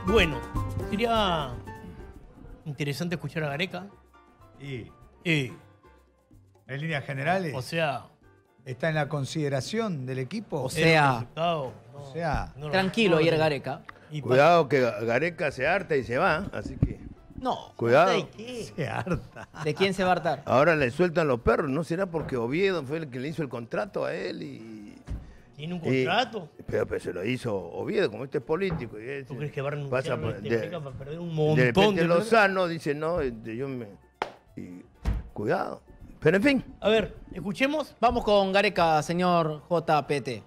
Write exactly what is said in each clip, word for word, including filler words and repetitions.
Bueno, sería interesante escuchar a Gareca. Y Eh, en líneas generales, o sea, ¿está en la consideración del equipo? O sea, resultado, no, O sea, no lo- tranquilo no lo ayer tengo. Gareca. Y Cuidado que Gareca se harta y se va, así que No. cuidado. ¿De qué? se harta. ¿De quién se va a hartar? Ahora le sueltan los perros, ¿no será porque Oviedo fue el que le hizo el contrato a él? y ¿Tiene un y- contrato? pero, pero se lo hizo Oviedo, como este es político. Y es- ¿Tú crees que va a renunciar pasa a por- este de, Gareca para perder un de montón repente de plata? Lozano dice, no, este, yo me... y cuidado. Pero en fin. A ver, escuchemos. Vamos con Gareca, señor J P T.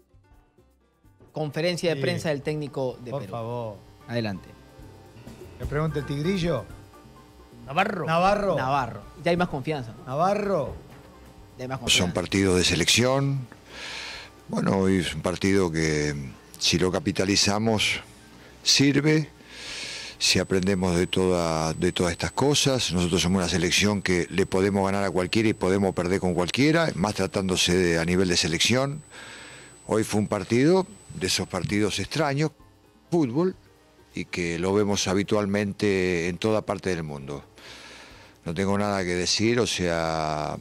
Conferencia de Sí. prensa del técnico de Por Perú. favor. Adelante. Le pregunta el tigrillo. Navarro. Navarro. Navarro. Ya hay más confianza, ¿no? Navarro. Ya hay más Son confianza. partidos de selección. Bueno, hoy es un partido que si lo capitalizamos sirve, si aprendemos de, toda, de todas estas cosas. Nosotros somos una selección que le podemos ganar a cualquiera y podemos perder con cualquiera, más tratándose de, a nivel de selección. Hoy fue un partido de esos partidos extraños, fútbol, y que lo vemos habitualmente en toda parte del mundo. No tengo nada que decir, o sea...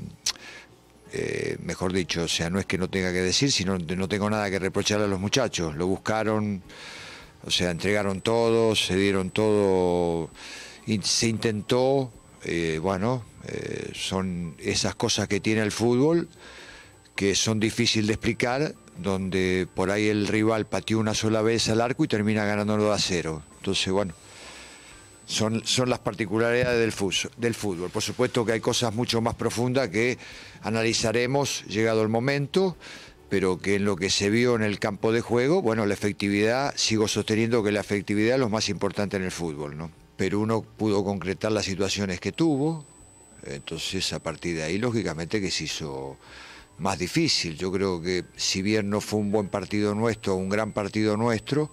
Eh, mejor dicho, o sea, no es que no tenga que decir, sino que no tengo nada que reprocharle a los muchachos. Lo buscaron, o sea, entregaron todo, se dieron todo, y se intentó, eh, bueno, eh, son esas cosas que tiene el fútbol, que son difíciles de explicar, donde por ahí el rival pateó una sola vez al arco y termina ganándolo a cero. Entonces, bueno, Son, son las particularidades del fútbol, del fútbol. Por supuesto que hay cosas mucho más profundas que analizaremos llegado el momento, pero que en lo que se vio en el campo de juego, bueno, la efectividad, sigo sosteniendo que la efectividad es lo más importante en el fútbol, ¿no? Perú no pudo concretar las situaciones que tuvo, entonces a partir de ahí, lógicamente que se hizo más difícil. Yo creo que si bien no fue un buen partido nuestro, un gran partido nuestro,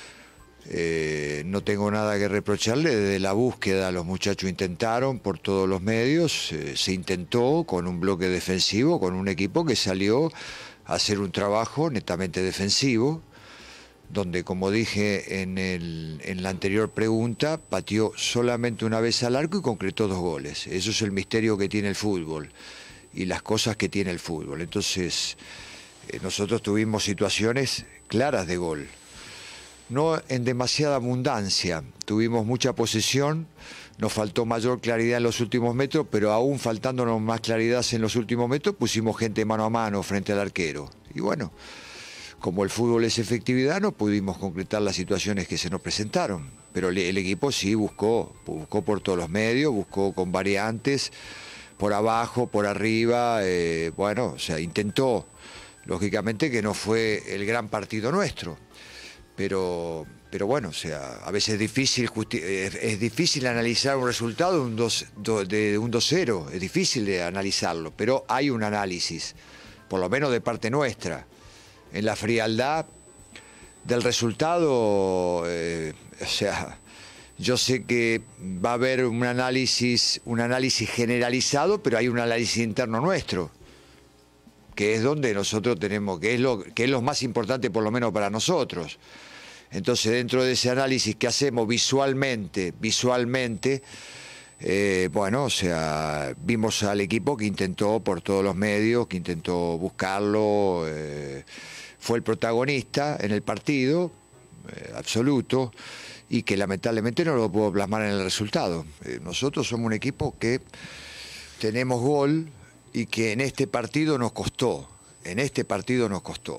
Eh, no tengo nada que reprocharle. Desde la búsqueda los muchachos intentaron por todos los medios, eh, se intentó con un bloque defensivo, con un equipo que salió a hacer un trabajo netamente defensivo, donde, como dije en, el, en la anterior pregunta, pateó solamente una vez al arco y concretó dos goles. Eso es el misterio que tiene el fútbol y las cosas que tiene el fútbol. Entonces, eh, nosotros tuvimos situaciones claras de gol. No en demasiada abundancia, tuvimos mucha posesión, nos faltó mayor claridad en los últimos metros, pero aún faltándonos más claridad en los últimos metros, pusimos gente mano a mano frente al arquero. Y bueno, como el fútbol es efectividad, no pudimos concretar las situaciones que se nos presentaron. Pero el, el equipo sí buscó, buscó por todos los medios, buscó con variantes, por abajo, por arriba, eh, bueno, o sea, intentó. Lógicamente que no fue el gran partido nuestro. Pero, pero bueno, o sea, a veces es difícil, es, es difícil analizar un resultado de un dos, de un dos cero, es difícil de analizarlo, pero hay un análisis, por lo menos de parte nuestra. En la frialdad del resultado, eh, o sea, yo sé que va a haber un análisis, un análisis generalizado, pero hay un análisis interno nuestro, que es donde nosotros tenemos, que es lo, que es lo más importante por lo menos para nosotros. Entonces, dentro de ese análisis que hacemos visualmente, visualmente, eh, bueno, o sea, vimos al equipo que intentó por todos los medios, que intentó buscarlo, eh, fue el protagonista en el partido, eh, absoluto, y que lamentablemente no lo pudo plasmar en el resultado. Eh, nosotros somos un equipo que tenemos gol, y que en este partido nos costó, en este partido nos costó.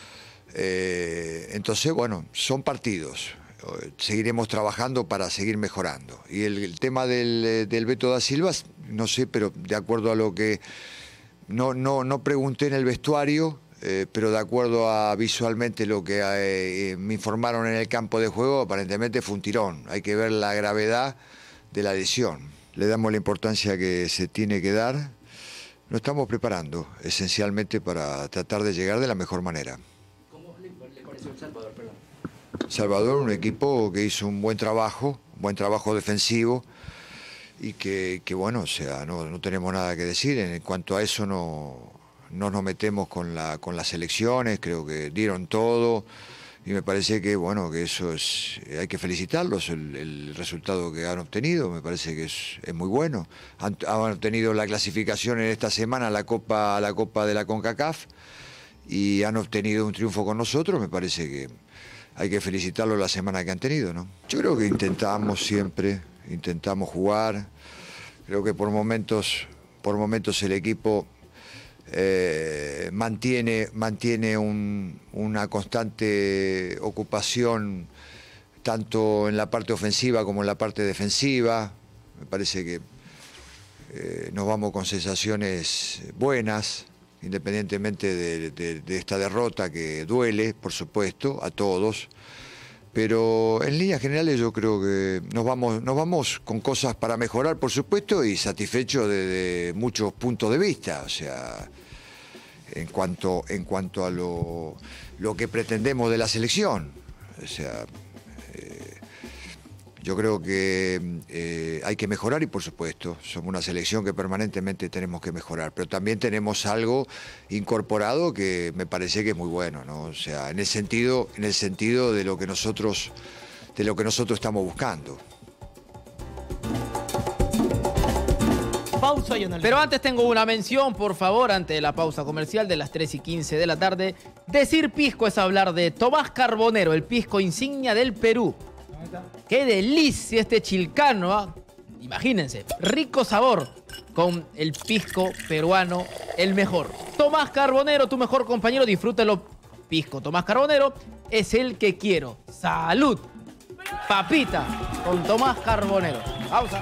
Eh, entonces, bueno, son partidos, seguiremos trabajando para seguir mejorando. Y el, el tema del, del Beto da Silva, no sé, pero de acuerdo a lo que, no, no, no pregunté en el vestuario, eh, pero de acuerdo a visualmente lo que eh, me informaron en el campo de juego, aparentemente fue un tirón. Hay que ver la gravedad de la lesión. Le damos la importancia que se tiene que dar. Nos estamos preparando esencialmente para tratar de llegar de la mejor manera. ¿Cómo le, le pareció el Salvador? Perdón. Salvador, un equipo que hizo un buen trabajo, un buen trabajo defensivo y que, que bueno, o sea, no, no tenemos nada que decir. En cuanto a eso no, no nos metemos con, la, con las elecciones, creo que dieron todo y me parece que, bueno, que eso es, hay que felicitarlos, el, el resultado que han obtenido, me parece que es, es muy bueno. Han, han obtenido la clasificación en esta semana a la Copa, a la Copa de la CONCACAF y han obtenido un triunfo con nosotros, me parece que hay que felicitarlos la semana que han tenido, ¿no? Yo creo que intentamos siempre, intentamos jugar, creo que por momentos, por momentos el equipo eh, mantiene, mantiene un, una constante ocupación tanto en la parte ofensiva como en la parte defensiva. Me parece que eh, nos vamos con sensaciones buenas, independientemente de, de, de esta derrota que duele, por supuesto, a todos. Pero en líneas generales yo creo que nos vamos, nos vamos con cosas para mejorar, por supuesto, y satisfechos de, de muchos puntos de vista. O sea, en cuanto, en cuanto a lo, lo que pretendemos de la selección. O sea, eh, yo creo que eh, hay que mejorar y, por supuesto, somos una selección que permanentemente tenemos que mejorar. Pero también tenemos algo incorporado que me parece que es muy bueno, ¿no? O sea, en el sentido, en el sentido de lo que nosotros, de lo que nosotros estamos buscando. Pausa y análisis. Pero antes tengo una mención, por favor, antes de la pausa comercial de las tres y quince de la tarde. Decir pisco es hablar de Tomás Carbonero, el pisco insignia del Perú. ¡Qué delicia este chilcano! ¿Ah? Imagínense, rico sabor con el pisco peruano, el mejor. Tomás Carbonero, tu mejor compañero, disfrútalo. Pisco Tomás Carbonero es el que quiero. ¡Salud! Papita con Tomás Carbonero. Pausa.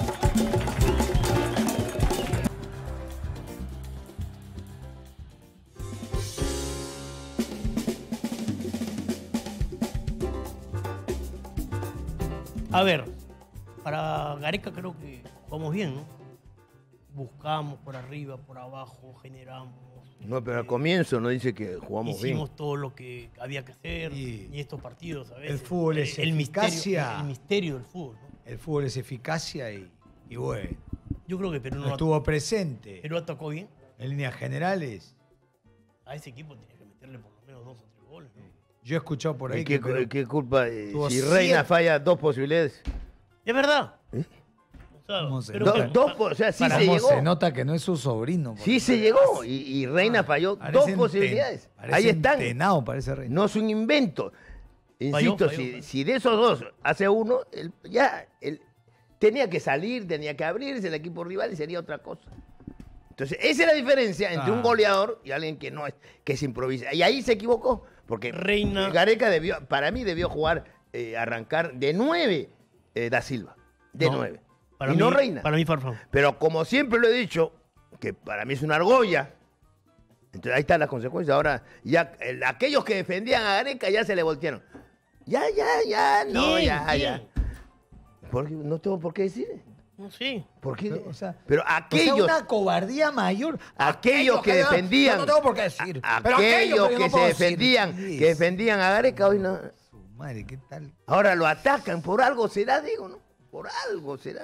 A ver, para Gareca creo que vamos bien, ¿no? Buscamos por arriba, por abajo, generamos. No, pero al comienzo no dice que jugamos Hicimos bien. todo lo que había que hacer Y y, estos partidos, ¿sabes? el fútbol es el misterio, eficacia. el misterio del fútbol, ¿no? El fútbol es eficacia y, y bueno, Yo creo que Perú no estuvo presente. Perú atacó bien. En líneas generales, A ese equipo tenía que meterle por lo menos dos o tres goles, ¿no? yo he escuchado por ahí ¿Y qué, que Perú- qué culpa? eh, tuvo Si siete- Reina falla dos posibilidades. Es verdad. ¿Eh? O sea, ¿Cómo se pero nota? que- Do- dos, po- o sea, sí Para se cómo llegó. se nota que no es su sobrino. Sí se llegó. Y, y Reina falló Parece dos enten- posibilidades. parece Ahí están. entenado, parece Reina. No es un invento. Insisto, falló, si, falló. si de esos dos hace uno, el- ya el- tenía que salir, tenía que abrirse el equipo rival y sería otra cosa. Entonces, esa es la diferencia entre Ah. un goleador y alguien que no es, que se improvisa. Y ahí se equivocó, porque Reina- Gareca debió, para mí debió jugar, eh, arrancar de nueve eh, Da Silva, de No, nueve. Para y mí, no Reina. Para mí, Farfán. Pero como siempre lo he dicho, que para mí es una argolla, entonces ahí están las consecuencias. Ahora, ya el- aquellos que defendían a Gareca ya se le voltearon. Ya, ya, ya, no, ¿Quién? ya, ¿Quién? ya. Porque no tengo por qué decir. No sé. ¿Por qué? Pero, o sea, Pero O sea, aquellos, una cobardía mayor. aquellos que defendían, Yo no tengo por qué decir. a- pero aquellos pero yo que no se puedo decir. defendían, Sí, que defendían a Gareca hoy no. Su madre, ¿qué tal? Ahora lo atacan, por algo será, digo, ¿no? Por algo será.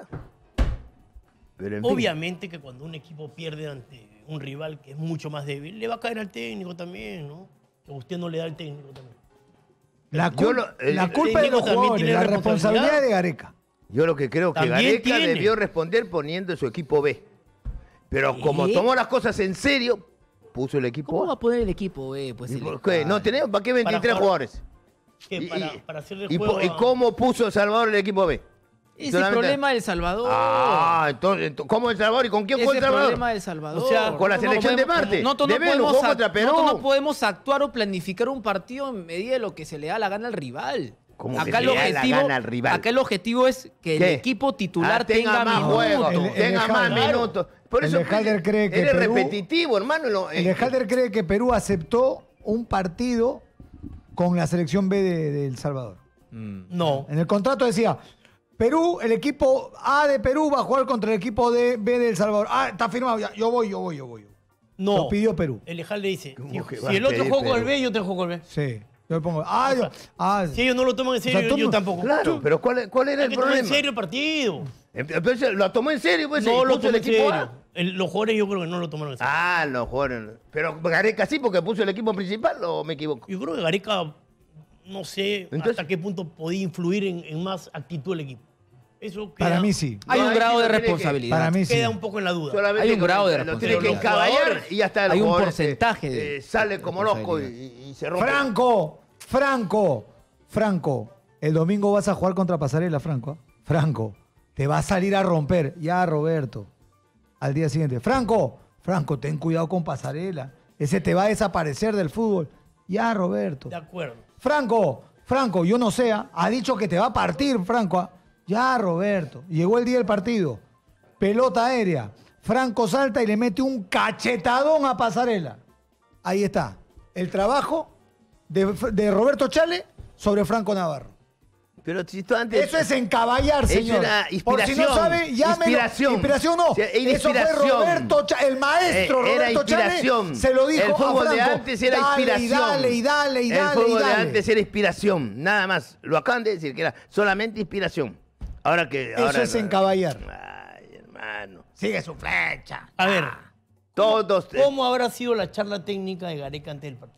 Pero en fin. Obviamente que cuando un equipo pierde ante un rival que es mucho más débil, le va a caer al técnico también, ¿no? Que usted no le da al técnico también. La, Yo cul- lo- el- la el culpa de técnico los también jugadores, tiene la responsabilidad. responsabilidad de Gareca. Yo lo que creo que También Gareca tiene. debió responder poniendo su equipo B. Pero ¿Qué? como tomó las cosas en serio, puso el equipo ¿Cómo va A. a poner el equipo, eh? Pues ¿Y el- por qué? No tenemos, ¿para qué veintitrés jugar- jugadores? ¿Qué? Y, Para, y- para hacerle y juego po- ¿y a- cómo puso El Salvador el equipo B? Es el Solamente- problema del Salvador. Ah, entonces, ento- ¿cómo El Salvador? ¿Y con quién es fue El el Salvador? problema del Salvador. O sea, con la selección de podemos- Marte. Nosotros no, De Velo, podemos jugó act- contra Perú. nosotros no podemos actuar o planificar un partido en medida de lo que se le da la gana al rival. ¿Cómo que Acá se el le da la objetivo, gana al rival? acá el objetivo es que el ¿Qué? equipo titular Ah, tenga, más minutos. juego, El- el tenga de más Halder. minutos. Por El eso de Halder cree que eres Perú- repetitivo, hermano. Lo- El de Halder cree que Perú aceptó un partido con la selección B de, de El Salvador. No. En el contrato decía, Perú, el equipo A de Perú va a jugar contra el equipo de B de El Salvador. Ah, está firmado ya. Yo voy, yo voy, yo voy. yo voy. No. Lo pidió Perú. El Ejal le dice, ¿Cómo si, que si va a el otro pedir juega con el Perú? B, yo te juego con el B. Sí. Yo le pongo, ah, yo, ah, Si ellos no lo toman en serio, O sea, tú yo, yo no- tampoco. Claro, pero ¿cuál, cuál era Hay el que tomar en problema? serio el partido. Entonces, lo tomó en serio, pues, No y lo puso el tomó en equipo serio. A. El- los jugadores yo creo que no lo tomaron en serio. Ah, los jugadores. Pero Gareca sí, porque puso el equipo principal, ¿o me equivoco? Yo creo que Gareca no sé Entonces- hasta qué punto podía influir en, en más actitud del equipo. Eso queda, Para mí sí. Hay No, un ahí grado sí de lo tiene que- responsabilidad. Para mí sí. queda un poco en la duda. Solamente Hay un que grado de lo tiene que responsabilidad. encaballar Jugadores, y ya está. el hay un jugador, porcentaje eh, de eh, sale como loco y, responsabilidad. y- y se rompe. Franco, Franco, Franco, el domingo vas a jugar contra Pasarela, Franco. ¿ah? Franco, te va a salir a romper. Ya, Roberto. Al día siguiente. Franco, Franco, ten cuidado con Pasarela. Ese te va a desaparecer del fútbol. Ya, Roberto. De acuerdo. Franco, Franco, yo no sé, ¿ah? ha dicho que te va a partir, Franco. ¿ah? Ya, Roberto. Llegó el día del partido. Pelota aérea. Franco salta y le mete un cachetadón a Pasarela. Ahí está. El trabajo de, de Roberto Chale sobre Franco Navarro. Pero si esto antes. Eso es encaballar, Es señor. una Por si no inspiración. sabe, llámelo. Inspiración. Inspiración no. O sea, Eso fue inspiración. Roberto Chale, el maestro Eh, era Roberto Chale. inspiración. Se lo dijo El fútbol a de Franco. antes era dale, inspiración. Y dale, y dale, y El dale, y fútbol de dale. antes era inspiración, nada más. Lo acaban de decir, que era solamente inspiración. Ahora que. Eso ahora, es encaballar. Ay, hermano. Sigue su flecha. A ver, Todos. eh, ¿cómo habrá sido la charla técnica de Gareca antes del partido?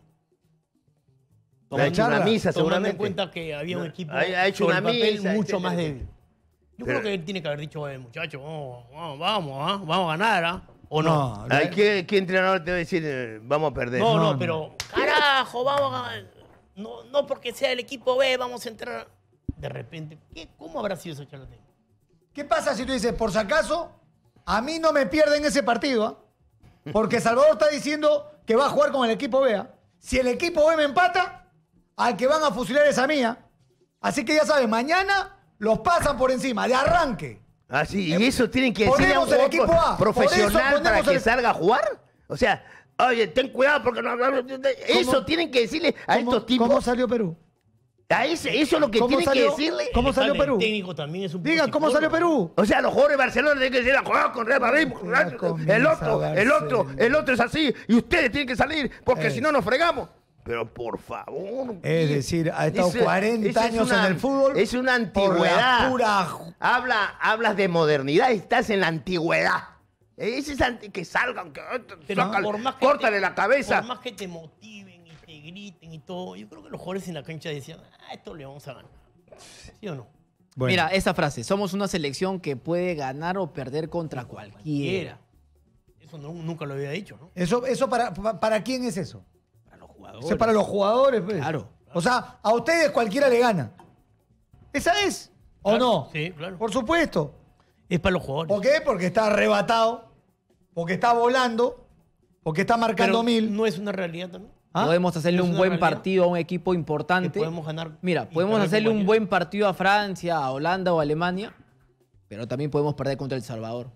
ha hecho charla, una misa, Tomando en seguramente. cuenta que había un No, equipo ha- ha hecho sobre una el papel misa, mucho etcétera, más etcétera. débil. Yo Pero- creo que él tiene que haber dicho, "Oye, muchachos, vamos, vamos, vamos, ¿ah? vamos a ganar, ¿ah?" ¿O no? No, Ay, ¿qué, qué entrenador te va a decir eh, vamos a perder? No, no, No, no. pero carajo, vamos a ganar. No, no porque sea el equipo B, vamos a entrar. De repente, ¿qué, ¿cómo habrá sido esa charla técnica? ¿Qué pasa si tú dices, por si acaso, a mí no me pierden ese partido? ¿ah? Porque Salvador está diciendo que va a jugar con el equipo B. ¿ah? Si el equipo B me empata, al que van a fusilar es a mía. Así que ya sabes, mañana los pasan por encima, de arranque. Ah, sí, y eso tienen que decirle a un Ponemos el jugador equipo A, por eso profesional para ponemos que el- salga a jugar. O sea, oye, ten cuidado porque no. Eso ¿Cómo? tienen que decirle a ¿Cómo, estos tipos. ¿Cómo salió Perú? A ese- eso es lo que ¿Cómo tienen salió? que decirle. ¿Cómo salió El Perú? técnico también es un poco Diga, ¿cómo salió psicólogo. Perú? O sea, los jugadores de Barcelona tienen que decir a jugar con Real Madrid. Ya comienza El otro, el otro, Barcelona. el otro es así. Y ustedes tienen que salir porque Eh. si no nos fregamos. Pero por favor. Es decir, ha estado Eso- cuarenta eso es años una- en el fútbol. Es una por la antigüedad. pura ju- Habla, hablas de modernidad y estás en la antigüedad. Ese es anti- que salgan, que Pero sácale, por más que córtale te- la cabeza. Por más que te motiven y te griten y todo, yo creo que los jugadores en la cancha decían, ah, esto le vamos a ganar. ¿Sí o no? Bueno, Mira, esa frase, somos una selección que puede ganar o perder contra cualquiera. Quiera. Eso no- nunca lo había dicho, ¿no? eso, eso para, pa- ¿para quién es eso? Para los jugadores. Eso es para los jugadores. Pues. Claro. O sea, a ustedes cualquiera le gana. ¿Esa es? ¿O Claro, no? sí, claro. Por supuesto. Es para los jugadores. ¿Por qué? Porque está arrebatado, porque está volando, porque está marcando Pero mil. no es una realidad también. ¿Ah? Podemos hacerle ¿Es un una buen realidad? partido a un equipo importante. Que podemos ganar Mira, y podemos perder hacerle con un cualquiera. buen partido a Francia, a Holanda o a Alemania, pero también podemos perder contra El Salvador.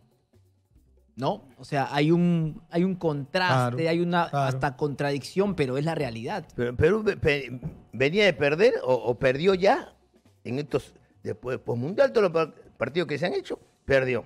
¿No? O sea, hay un, hay un contraste, Claro, hay una claro. hasta contradicción, pero es la realidad. Pero Perú ve- pe- venía de perder o, o perdió ya en estos, después mundial todos los par- partidos que se han hecho, perdió.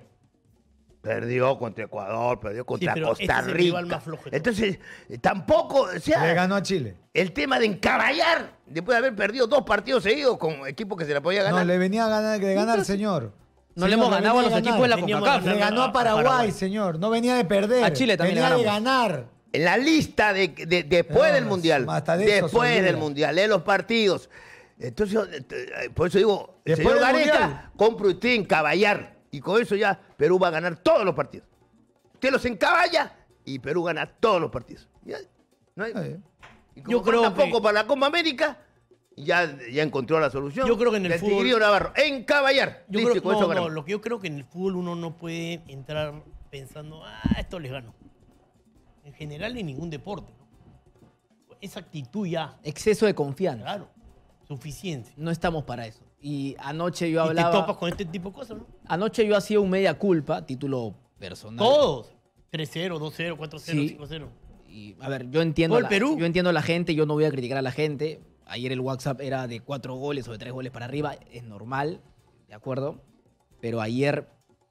Perdió contra Ecuador, perdió contra pero Costa este es el rival Rica. más flojo de todos. Entonces, eh, tampoco, o Le sea, ganó a Chile. el tema de encaballar, después de haber perdido dos partidos seguidos con equipos que se la podía ganar. No, le venía a ganar, de ganar, señor. No le Señor, hemos ganado a venía los ganar. equipos de la Teníamos CONCACAF. que Le ganó a Paraguay, Paraguay. señor. No venía de perder. A Chile también le venía de ganamos. ganar. En la lista de, de- después No, del Mundial. hasta de eso se Después olvida. del Mundial, de los partidos. Entonces, eh, por eso digo, Después señor del Gareca, Mundial. compre usted encaballar. Y con eso ya Perú va a ganar todos los partidos. Usted los encaballa y Perú gana todos los partidos. Ya, no hay- Está bien. y como Yo creo falta que- poco para la Copa América, ya, ya encontró la solución. Yo creo que en el Del fútbol- Tigrillo Navarro, encaballar. Yo Listo, creo, y con no, eso no, ganamos. lo que yo creo que en el fútbol uno no puede entrar pensando, ah, esto les gano. En general en ningún deporte. ¿no? Esa actitud ya, Exceso de confianza. claro, suficiencia. No estamos para eso. Y anoche yo Y te hablaba... topas con este tipo de cosas, ¿no? Anoche yo hacía un media culpa, título personal. Todos. tres cero, dos cero, cuatro cero, Sí. cinco cero. Y, a ver, yo entiendo, Gol la, Perú. yo entiendo a la gente, yo no voy a criticar a la gente. Ayer el WhatsApp era de cuatro goles o de tres goles para arriba, es normal, ¿de acuerdo? Pero ayer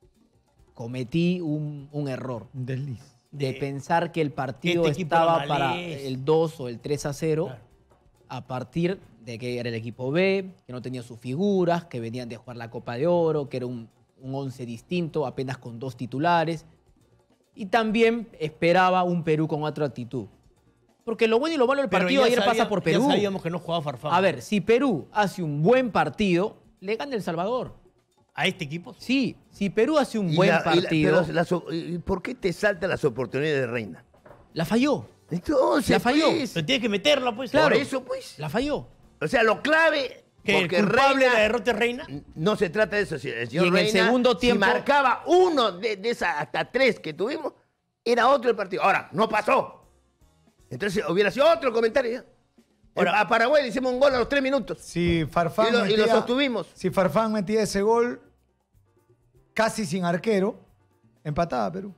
cometí un, un error Un desliz. de, De- pensar que el partido este equipo estaba era para malísimo. el dos o el tres a cero Claro. a partir de que era el equipo B, que no tenía sus figuras, que venían de jugar la Copa de Oro, que era un, un once distinto, apenas con dos titulares. Y también esperaba un Perú con otra actitud. Porque lo bueno y lo malo del Pero partido ya ayer sabía- pasa por Perú. Ya sabíamos que no jugaba Farfán. A ver, si Perú hace un buen partido, le gana El Salvador. ¿A este equipo? Sí, si Perú hace un Y buen la- y la- partido, pero las o- ¿y ¿Por qué te saltan las oportunidades de Reina? la falló. Entonces, La falló. pues, Pero tienes que meterla, pues. por Claro. eso, pues. La falló. O sea, lo clave, Que el porque culpable Reina, de la derrota es Reina. no se trata de eso. Si el señor Y en el Reina, segundo tiempo- si marcaba uno de, de esas hasta tres que tuvimos, era otro el partido. Ahora, no pasó. Entonces, hubiera sido otro comentario. ¿ya? Ahora- a Paraguay le hicimos un gol a los tres minutos. Si Farfán Y lo- y lo metía- sostuvimos. Si Farfán metía ese gol casi sin arquero, empataba Perú.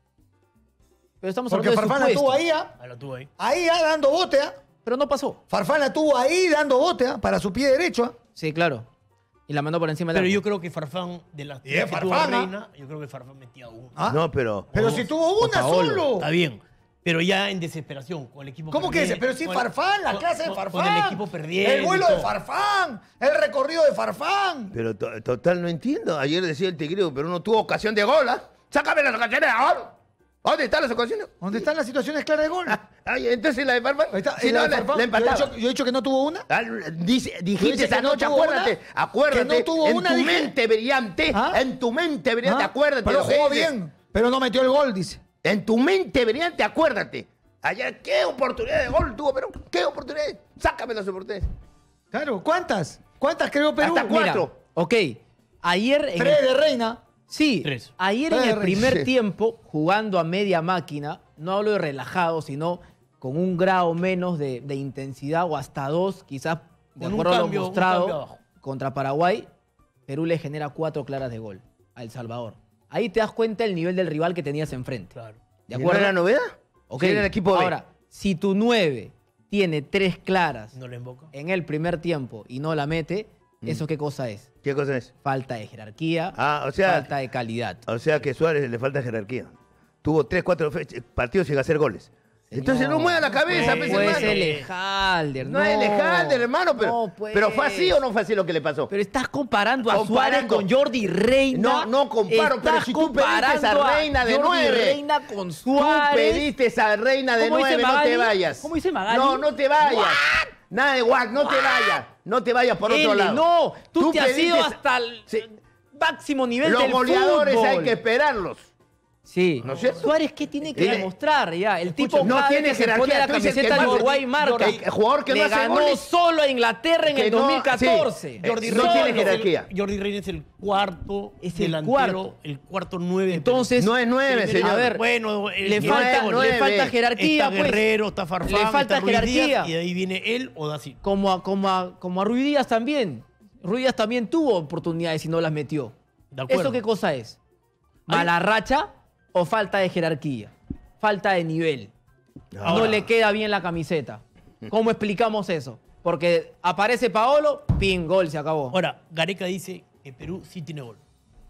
Pero estamos Porque hablando de Farfán la tuvo supuestos. ahí, ¿ah? Ah, lo tuvo ahí. Ahí, ¿ah? Dando bote, ¿ah? Pero no pasó. Farfán la tuvo ahí dando bote, ¿ah? Para su pie derecho, ¿ah? Sí, claro. Y la mandó por encima del Pero arco. yo creo que Farfán, de las Y es tres que tuvo Farfán, ¿ah? Reina, yo creo que Farfán metía uno. ¿Ah? No, pero. Pero Oh, si tuvo una Paolo. solo. Está bien. Pero ya en desesperación, con el equipo ¿Cómo que perdiendo, ese? Pero si con- Farfán, la con- clase de con- Farfán. Con el equipo perdiendo. El vuelo y de todo. Farfán. El recorrido de Farfán. Pero to- total, no entiendo. Ayer decía el Tigrillo, pero no tuvo ocasión de gol, ¿ah? Sácame las ocasiones ahora. ¿Dónde están las ocasiones? ¿Dónde están las situaciones claras de gol? Ay, entonces la de Farfán. Ahí está. Si ¿y la no, de la, Farfán? la Yo he, empataba. dicho, yo he dicho que no tuvo una. Ah, dice- ¿Tú dijiste dices esa que no noche, tuvo acuérdate, una? acuérdate. ¿Que no tuvo en una, tu dije? mente brillante, ¿Ah? en tu mente brillante, ¿Ah? acuérdate. Pero lo que jugó dices. bien. Pero no metió el gol, dice. En tu mente brillante, acuérdate. Ayer, ¿qué oportunidad de gol tuvo Perú? ¿Qué oportunidades? Sácame las oportunidades. Claro, ¿cuántas? ¿Cuántas creó Perú? Hasta Mira, cuatro. ok. Ayer en Tres el- de Reina. Sí, Tres. ayer Tres en de el Reyes. primer Sí. tiempo, jugando a media máquina, no hablo de relajado, sino con un grado menos de, de intensidad o hasta dos, quizás de Con un acuerdo a cambio- lo un mostrado cambio abajo. contra Paraguay, Perú le genera cuatro claras de gol a El Salvador. Ahí te das cuenta el nivel del rival que tenías enfrente. Claro. ¿De ¿Y no acuerdo? era novedad? Ok. Sí, era el equipo B. Ahora, si tu nueve tiene tres claras No le invoca. en el primer tiempo y no la mete, ¿eso qué cosa es? ¿Qué cosa es? Falta de jerarquía, Ah, o sea- falta de calidad. O sea que Suárez le falta jerarquía. Tuvo tres, cuatro fe- partidos sin hacer goles. Entonces no mueva la cabeza, no pues, puede hermano. ser Lejalder, No es Lejalder, hermano, pero, No, pues. pero ¿fue así o no fue así lo que le pasó? Pero estás comparando a Comparando. Suárez con Jordi Reina. No, no comparo, pero Estás si tú pediste esa comparando a Reina de Jordi nueve. Reina con Tú Suárez. pediste esa reina de ¿Cómo dice nueve, no Magali? te vayas. ¿Cómo dice Magali? No, no te vayas. Nada de guac, no te vayas. No te vayas por otro Ele, lado. no, tú, te has pediste ido esa- hasta el Sí. máximo nivel Los del goleadores fútbol. hay que esperarlos. Sí. ¿No es cierto? Suárez, ¿qué tiene que Dile- demostrar ya? El tipo no cada vez tiene que se jerarquía, pone la tú dices camiseta que de más- Uruguay marca. el jugador que Le no hace ganó goles- solo a Inglaterra en Que el no- dos mil catorce. sí. Jordi no Reina tiene es el- jerarquía. Jordi Reina es el cuarto Es el delantero, cuarto. el cuarto nueve. de Entonces, No es nueve, Perú. señor. A ver, bueno, el- le el- falta, nueve, le nueve. falta jerarquía, está pues. Guerrero, está Farfán, Le falta está Ruiz Díaz, jerarquía. y de ahí viene él o Daci. Como a, como, a, como a Ruiz Díaz también. Ruiz Díaz también tuvo oportunidades y no las metió. De acuerdo. ¿Eso qué cosa es? ¿Mala racha o falta de jerarquía? Falta de nivel. No Ahora- le queda bien la camiseta. ¿Cómo explicamos eso? Porque aparece Paolo, pin, gol, se acabó. Ahora, Gareca dice que Perú sí tiene gol.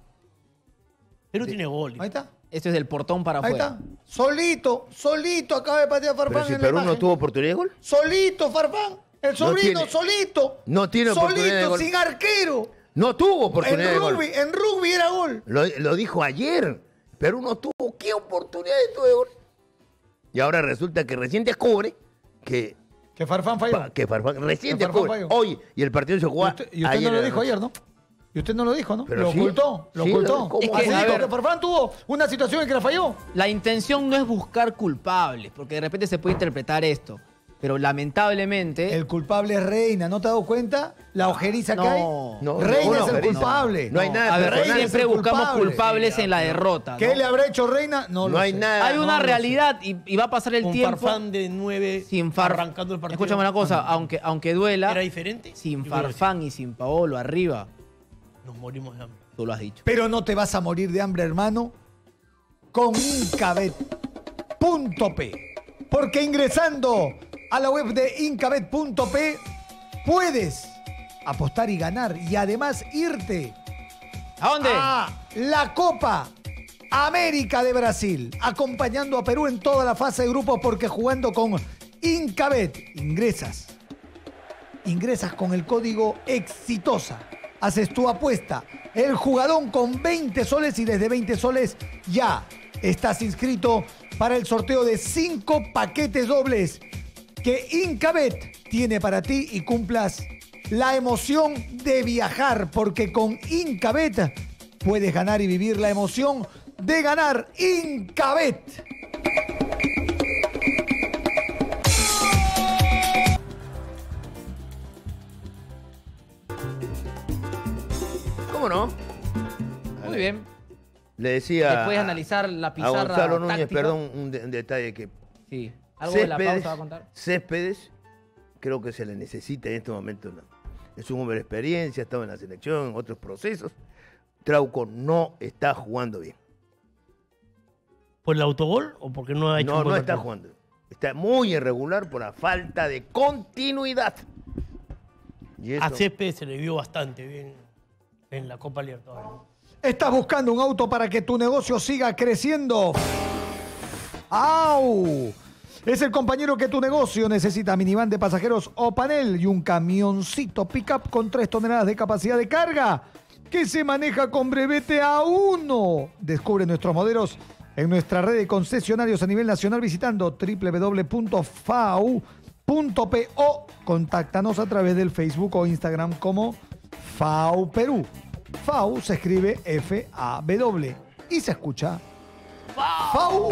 Perú tiene gol. Ahí está. Esto es del portón para Ahí afuera. está. Solito, solito acaba de patear Farfán Pero si en la Perú no imagen. tuvo oportunidad de gol. Solito, Farfán. El sobrino, tiene- solito. no tiene oportunidad de Solito, gol. sin arquero. No tuvo En oportunidad de gol. rugby, en rugby era gol. Lo, lo dijo ayer. Perú no tuvo. ¿Qué oportunidad tuvo de gol? Y ahora resulta que recién descubre que, Que Farfán falló. pa- que Farfán, recién Que Farfán descubre falló. hoy y el partido se Y jugó usted, y usted ayer. no lo a la dijo noche. ayer, ¿no? Y usted no lo dijo, ¿no? Pero lo sí. ocultó, lo Sí, ocultó. lo- ¿cómo Es que, Así a dijo ver- que Farfán tuvo una situación en que la falló. La intención no es buscar culpables, porque de repente se puede interpretar esto. Pero lamentablemente... El culpable es Reina, ¿no te has dado cuenta? La ojeriza que No. hay. No, Reina no, es el ojeriza. culpable. No hay nada A ver, personal. Reina es siempre el buscamos culpable. culpables en la derrota. ¿Qué ¿no? le habrá hecho Reina? No, No lo hay sé. nada. Hay una no lo realidad y, y va a pasar el Con tiempo Farfán de nueve sin Farfán. arrancando el partido. Escúchame una cosa, aunque, aunque duela, ¿Era diferente? sin Yo creo que sí. Farfán y sin Paolo arriba, Nos morimos de hambre. tú lo has dicho. Pero no te vas a morir de hambre, hermano, con Incabet punto p. Porque ingresando a la web de Incabet punto p puedes apostar y ganar y además irte ¿A dónde? a la Copa América de Brasil, acompañando a Perú en toda la fase de grupos porque jugando con Incabet ingresas. Ingresas con el código EXITOSA. Haces tu apuesta. El jugadón con veinte soles y desde veinte soles ya estás inscrito para el sorteo de cinco paquetes dobles que Incabet tiene para ti y cumplas la emoción de viajar, porque con Incabet puedes ganar y vivir la emoción de ganar. Incabet. ¿Cómo no? Muy bien. Le decía Después de analizar la a pizarra Gonzalo Núñez, táctica. perdón, un, de- un detalle que Sí. ¿Algo de la Céspedes, pausa va a contar? Céspedes, creo que se le necesita en este momento. ¿No? Es un hombre de experiencia, ha estado en la selección, en otros procesos. Trauco no está jugando bien. ¿Por el autogol o porque no ha hecho No, un buen no está partido? jugando. Está muy irregular por la falta de continuidad. Y eso- A Céspedes se le vio bastante bien en la Copa Libertadores. ¿Estás buscando un auto para que tu negocio siga creciendo? ¡Au! Es el compañero que tu negocio necesita. Minivan de pasajeros o panel y un camioncito pickup con tres toneladas de capacidad de carga que se maneja con brevete A uno. Descubre nuestros modelos en nuestra red de concesionarios a nivel nacional visitando doble u doble u doble u punto f a u punto p o. Contáctanos a través del Facebook o Instagram como F A U Perú. F A U se escribe F A W y se escucha F A U.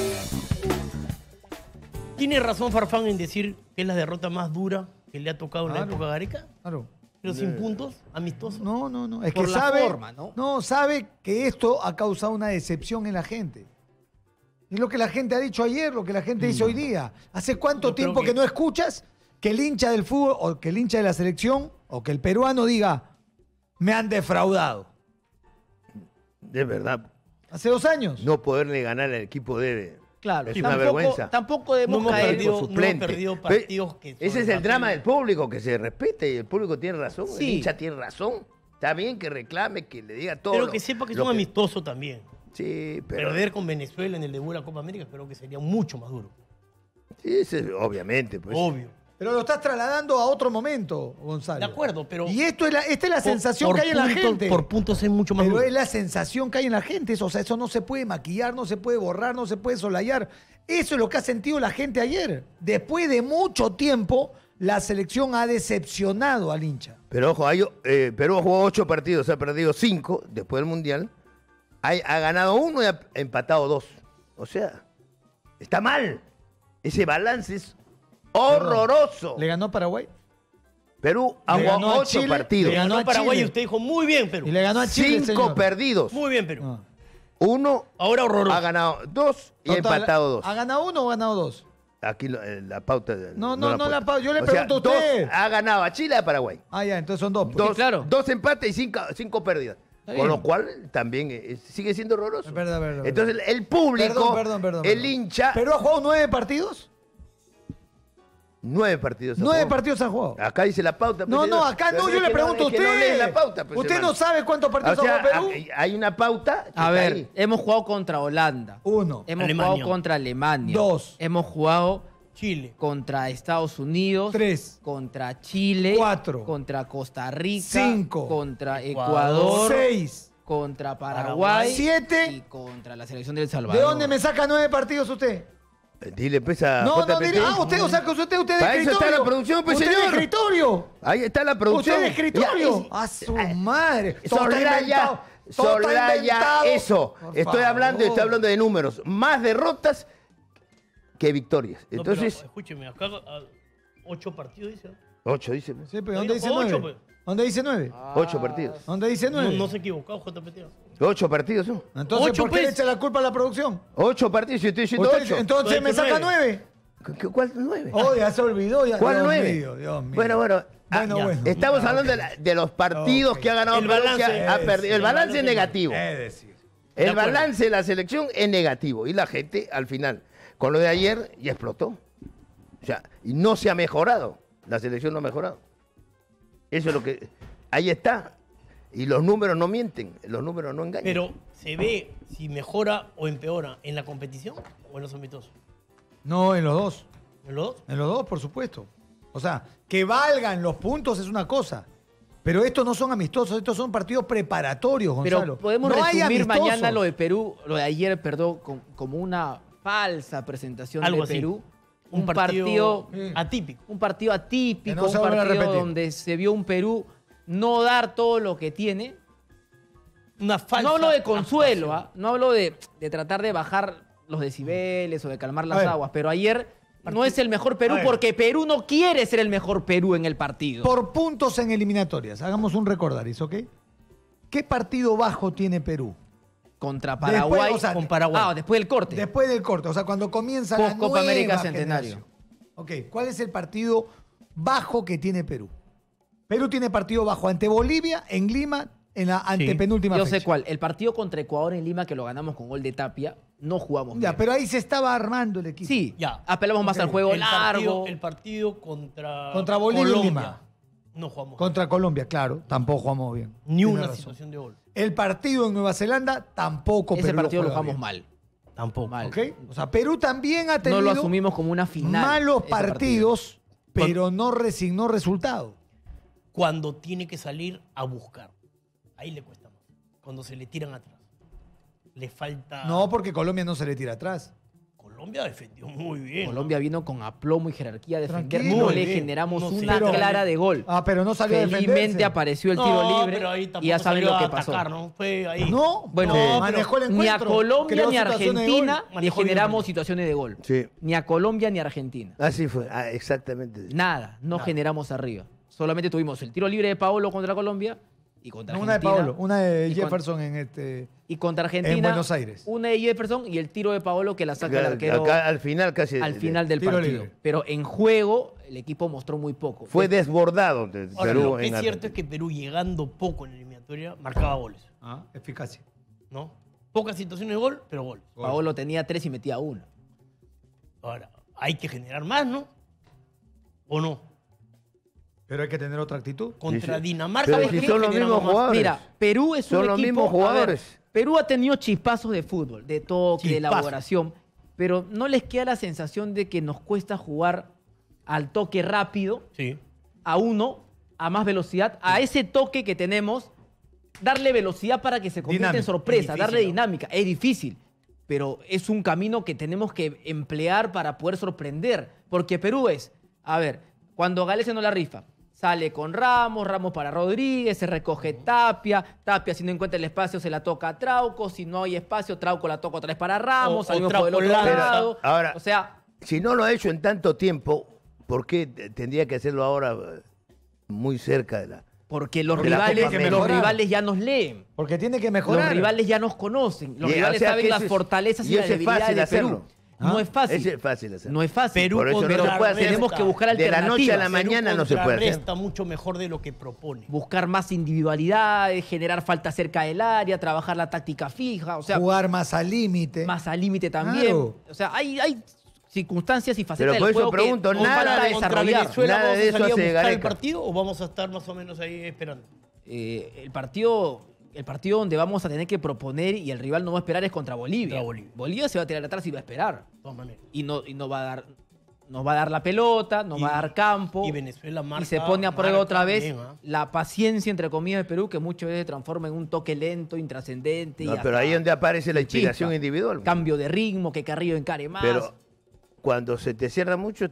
¿Tiene razón Farfán en decir que es la derrota más dura que le ha tocado en la Claro. época de Gareca? Claro. Pero sin puntos, amistosos. No, no, no. Es Por que la sabe, forma, ¿no? sabe que esto ha causado una decepción en la gente. Es lo que la gente ha dicho ayer, lo que la gente dice hoy día. ¿Hace cuánto Yo creo tiempo que... que- no escuchas que el hincha del fútbol o que el hincha de la selección o que el peruano diga, me han defraudado? De verdad, Hace dos años. no poderle ganar al equipo debe. Claro. Es una tampoco, vergüenza. Tampoco debemos No hemos caer. perdido- Suplente. perdido Pe- partidos que Ese sobre es el papel- drama del público, que se respete y el público tiene razón, el Sí. hincha tiene razón. Está bien que reclame, que le diga todo. Pero lo- que sepa que lo son amistosos también. Sí, pero... Perder con Venezuela en el debut de la Copa América creo que sería mucho más duro. Sí, ese- obviamente. Pues. Obvio. Pero lo estás trasladando a otro momento, Gonzalo. De acuerdo, pero... Y esto es la, esta es la por- sensación por que hay en la puntos- gente. Por puntos es mucho más Pero duro. es la sensación que hay en la gente. Eso, o sea, eso no se puede maquillar, no se puede borrar, no se puede solayar. Eso es lo que ha sentido la gente ayer. Después de mucho tiempo, la selección ha decepcionado al hincha. Pero ojo, hay, eh, Perú ha jugado ocho partidos, ha perdido cinco después del Mundial. Hay- ha ganado uno y ha empatado dos. O sea, está mal. Ese balance es horroroso. ¿Le ganó a Paraguay? Perú ha Le ganó jugado a ocho Chile, partidos. le Ganó ganó a Paraguay Chile. y usted dijo, muy bien, Perú. Y le ganó a Chile, Cinco señor. perdidos. Muy bien, Perú. Ah. Uno Ahora horroroso. ha ganado dos y ha Total, empatado dos. ¿Ha ganado uno o ha ganado dos? Aquí lo- eh, la pauta. de- No, no, no he la puesto. pauta. Yo le O sea, pregunto a dos usted. ha ganado a Chile y a Paraguay. Ah, ya, entonces son dos. pues. Dos, claro. dos empates y cinco, cinco pérdidas. Está Con bien. lo cual también eh, sigue siendo horroroso. Es verdad, es verdad, es Entonces el público, Perdón, perdón, perdón, el perdón. hincha, ¿Perú ha jugado nueve partidos? nueve partidos. ha Nueve jugado. partidos ha jugado. Acá dice la pauta. pues, No, señor. no, acá Pero no, es yo le que pregunto a es que usted. no lee la pauta, pues, ¿Usted hermano. no sabe cuántos partidos O sea, ha jugado Perú? hay- hay una pauta. que A está ver, ahí. hemos jugado contra Holanda. Uno. Hemos Alemania. jugado contra Alemania. Dos. Hemos jugado Chile. contra Estados Unidos. Tres. Contra Chile. Cuatro. Contra Costa Rica. Cinco. Contra Ecuador. Ecuador. Seis. Contra Paraguay. Paraguay. Siete. Y contra la selección del Salvador. ¿De dónde me saca nueve partidos usted? Dile, pesa No, J no, P T. mire. Ah, usted, o sea, que usted, usted de Para eso escritorio. está la producción, pues, usted señor. de escritorio. Ahí está la producción. Usted de escritorio. Ya, A su madre. Todo está Solaya, inventado. Todo está Solaya inventado. eso. Por Estoy favor. hablando, estoy hablando de números. Más derrotas que victorias. No, Entonces, pero, escúcheme, acá ah, ocho partidos dice. ocho, dice. Sí, pero Ahí ¿dónde no dice fue ocho, nueve? pues. ¿Dónde dice nueve? Ocho partidos. ¿Dónde dice No, nueve? no se ha equivocado, J P T. Ocho partidos, ¿no? Entonces, Ocho, ¿por qué pues. le echa la culpa a la producción? Ocho partidos, yo estoy diciendo Usted- ocho. entonces Usted me dice saca nueve. nueve. ¿Qué- ¿Cuál nueve? Oh, ya se olvidó. Ya. ¿Cuál Dios nueve? mío, Dios mío. Bueno, bueno. ah, Bueno, ya. bueno. Estamos Ah, hablando ok. de, la- de los partidos Ok. que ha ganado El Perú, que balance ha, ha es- perdido. El el balance balance es negativo. Es decir. De El acuerdo. balance de la selección es negativo. Y la gente, al final, con lo de ayer, ya explotó. O sea, y no se ha mejorado. La selección no ha mejorado. Eso es lo que... Ahí está. Y los números no mienten. Los números no engañan. Pero se ve si mejora o empeora en la competición o en los amistosos. No, en los dos. ¿En los dos? En los dos, por supuesto. O sea, que valgan los puntos es una cosa. Pero estos no son amistosos, estos son partidos preparatorios, Gonzalo. Pero podemos no hay resumir amistosos. mañana lo de Perú, lo de ayer, perdón, con- como una falsa presentación Algo de así. Perú. Un, un partido, partido atípico. un partido atípico, Que no se un vuelva a partido repetir. donde se vio un Perú no dar todo lo que tiene. Una falsa No hablo de consuelo, actuación. ¿ah? No hablo de, de tratar de bajar los decibeles o de calmar las ver. aguas, pero ayer no es el mejor Perú A ver. porque Perú no quiere ser el mejor Perú en el partido. Por puntos en eliminatorias. Hagamos un recordaris, ¿ok? ¿Qué partido bajo tiene Perú? Contra Después, Paraguay. o sea, con Paraguay. Ah, después del corte. Después del corte, o sea, cuando comienza la Post Copa nueva América Centenario. generación. Ok, ¿cuál es el partido bajo que tiene Perú? Perú tiene partido bajo ante Bolivia en Lima en la antepenúltima Yo fecha. sé cuál. El partido contra Ecuador en Lima, que lo ganamos con gol de Tapia, no jugamos Ya, bien. pero ahí se estaba armando el equipo. Sí, Ya. apelamos más Ok. al juego el largo. Partido, el partido contra, Contra Bolivia y Colombia. Lima. No jugamos. Contra Colombia, claro, tampoco jugamos bien. Ni Tiene una razón. situación de gol. El partido en Nueva Zelanda tampoco Ese Perú partido lo juega jugamos bien. mal. Tampoco. Mal. ¿Ok? O sea, Perú también ha tenido No lo asumimos como una final. malos ese partido. partidos, pero no resignó resultado. Cuando tiene que salir a buscar. Ahí le cuesta más. Cuando se le tiran atrás. Le falta... No, porque Colombia no se le tira atrás. Colombia defendió muy bien. Colombia vino con aplomo y jerarquía a defender. Tranquilo. No Muy le bien. generamos No sé. una Pero- clara de gol. Ah, pero no salió a Felizmente defenderse. apareció el No, tiro libre pero ahí tampoco y ya saben salió lo a que pasó. atacar, ¿no? Fue ahí. No, Bueno, no, pero manejó el ni a encuentro. Colombia creó ni a situaciones de Argentina gol. le Manejó bien generamos el situaciones de gol. Sí. Ni a Colombia ni a Argentina. Así fue, ah, exactamente. Nada, no generamos arriba. Solamente tuvimos el tiro libre de Paolo contra Colombia y contra No, una de Argentina. Paolo, una de y con- Jefferson en este. Y contra Argentina. en Buenos Aires. Una de Jefferson y el tiro de Paolo que la saca el Acá- arquero acá al final casi. al final del Tiro partido. libre. Pero en juego el equipo mostró muy poco. Fue desbordado de Ahora, Perú lo que en es cierto es Argentina. que Perú, llegando poco en la eliminatoria, marcaba goles. Ah, eficacia. ¿No? Pocas situaciones de gol, pero gol. Paolo tenía tres y metía uno. Ahora, hay que generar más, ¿no? ¿O no? Pero hay que tener otra actitud. Contra Sí, sí. Dinamarca. Pero ¿por si qué son los generamos mismos más? jugadores. Mira, Perú es un Son los equipo... mismos a ver, jugadores. Perú ha tenido chispazos de fútbol, de toque, de Chispazos. elaboración, pero no les queda la sensación de que nos cuesta jugar al toque rápido, Sí. a uno, a más velocidad, a ese toque que tenemos, darle velocidad para que se convierta en Dinámica. sorpresa, Es difícil, darle ¿no? dinámica. Es difícil, pero es un camino que tenemos que emplear para poder sorprender. Porque Perú es, a ver, cuando Gales no la rifa, sale con Ramos, Ramos para Rodríguez, se recoge Tapia, Tapia si no encuentra el espacio se la toca a Trauco, si no hay espacio Trauco la toca otra vez para Ramos, O- salimos o por el otro Trauco lanza. lado. Ahora- o sea, Si no lo ha hecho en tanto tiempo, ¿por qué t- tendría que hacerlo ahora eh, muy cerca de la... porque los Porque la rivales, Copa los América- rivales ya nos leen. Porque tiene que mejorar. Los rivales ya nos conocen. Los Y, rivales o sea, saben que las ese es- fortalezas y, y las ese es debilidades fácil de Perú. hacerlo. No ¿Ah? es fácil. Ese es fácil hacerlo. No es fácil. Perú Por eso no contra se puede hacer. Tenemos que buscar De la noche a la alternativas. mañana no se puede hacer. Está mucho mejor de lo que propone. Buscar más individualidades, generar falta cerca del área, trabajar la táctica fija, o sea, Jugar más al límite. más al límite también. Claro. O sea, hay, hay circunstancias y Pero facetas por del eso juego pregunto, que nos nada falta de- Contra desarrollar. Venezuela Nada vamos de a eso salir a hace buscar el Gareca. partido o vamos a estar más o menos ahí esperando. Eh, el partido el partido donde vamos a tener que proponer y el rival no va a esperar es contra Bolivia. Contra Bolivia. se va a tirar atrás y va a esperar. De todas maneras. Y no, y no va a dar nos va a dar la pelota, nos Y- va a dar campo. y Venezuela marca- Y se pone a prueba marca otra vez bien, ¿ah? la paciencia, entre comillas, de Perú, que muchas veces se transforma en un toque lento, intrascendente. No, y pero hasta ahí es donde aparece la inspiración chispa. individual. Cambio de ritmo, que Carrillo encare más. Pero cuando se te cierra mucho,